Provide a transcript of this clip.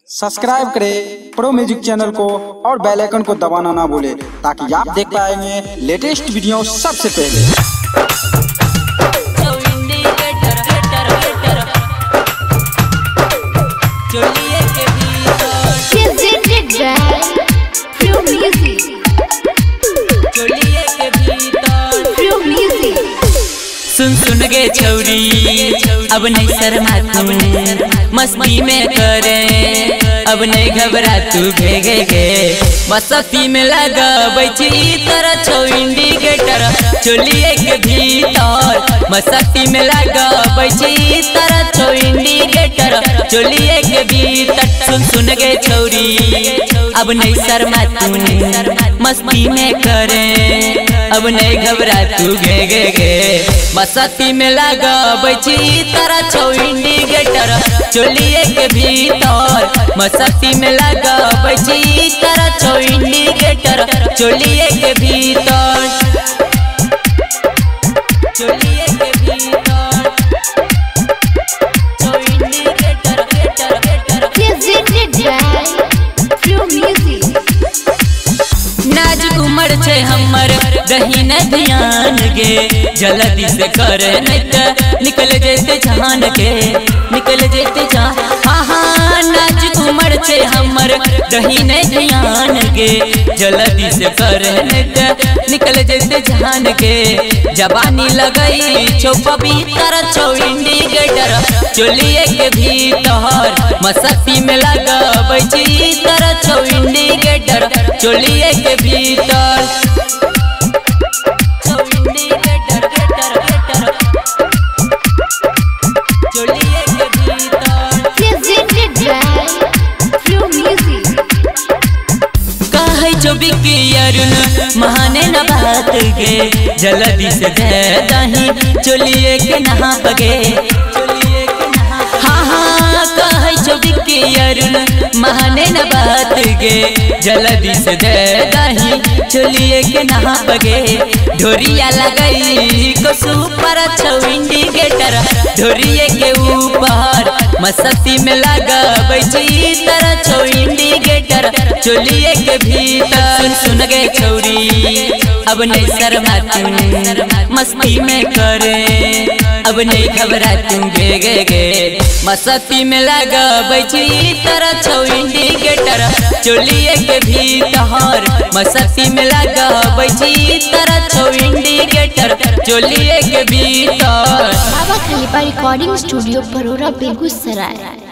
Subscribe करें pro music channel को और बेल आइकन को दबाना ना भूलें ताकि आप देख पाएंगे लेटेस्ट वीडियो सबसे पहले। सुन सुन गे छौरी अब नहीं शर्मा तू मस्ती में करे, अब नहीं घबरा तू भेगे गे मस्ती में लगा बैठी तरह छौ इंडिकेटर चोलिए के भीतर, मस्ती में लगा बैठी तरह छौ इंडिकेटर चोलिए के भीतर। सुन सुन गे छौरी अब नहीं शर्मा तू मस्ती में करे, अब नहीं घबरा तू गे मस्ती में लगा बैठी तरह छौ इंडिकेटर चोलिए के भीतर, मस्ती में लगा बैठी तरह छौ इंडिकेटर चोलिए के भीतर, चोलिए के भीतर छौ इंडिकेटर नाजुक उमर छे हमर दही न ध्यान गे, जल्दी से करे नहीं तो निकल जेते जान के, निकल जेते जान। हाँ हाँ नाजुक उमर छे हमर दही न ध्यान गे, जल्दी से करे नहीं तो निकल जेते जान के। जवानी लगई छो पवित्र छौ इंडिकेटर चोलिए के भीतर, मस्ती में लगा बैठी तरह छौ इंडिकेटर चोलिए के भीतर, छौ इंडिकेटर चोलिए के भीतर। कहे जो बिकी अरुण महाने न बात गे, जल्दी से दे दही चोलिए के नहा गे, चोलिए के नहा। हाँ हाँ कहे जो बिकी अरुण महाने न बात गे, जल्दी से दे दही चोलिए के नहा गे। ढोरिया लगई को सुपर छौ इंडिकेटर ढोरिए के ऊपर, मस्ती में लगा बैठी तरह छौ इंडिकेटर चोलिए के भीतर। सुन सुन गे छौरी अब नहीं शर्मा तू मस्ती में करे, अब नहीं घबरा तू गे मस्ती में लगा बैठी तरह छौ इंडिकेटर चोलिए के भीतर, मस्ती में लगा बैठी तरह छौ इंडिकेटर चोलिए के भीतर। बाबा खलीफा रिकॉर्डिंग स्टूडियो बरोरा बेगूसराय।